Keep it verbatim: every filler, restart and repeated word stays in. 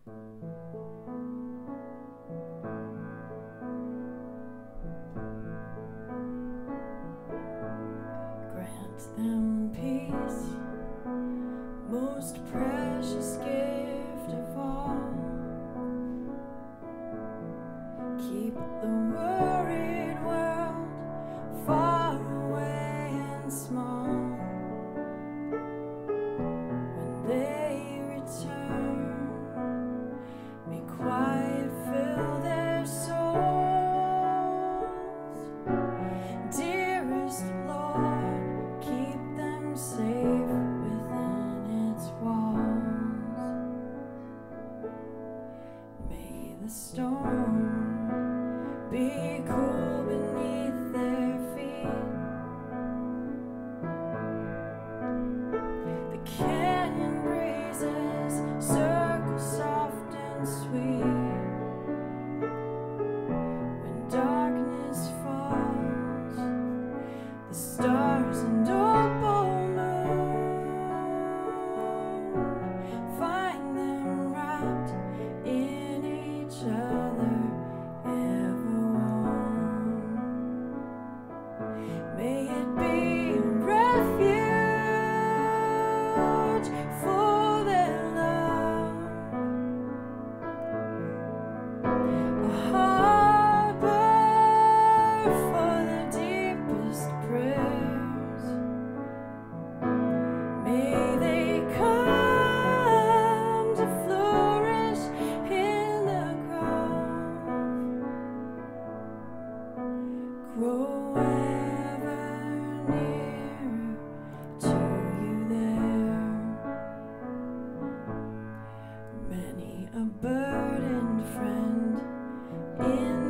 Grant them peace, most precious gift of all. Keep the worried world far away and small. When they return, may quiet fill their souls. Dearest Lord, keep them safe within its walls. May the storm be cool beneath their feet. The canyon breezes circle soft and sweet. When darkness falls, the stars and opal moon find them wrapped in each other. May it be a refuge for their love, a harbor for the deepest prayers. May they come to flourish in the grove, grow a burdened friend in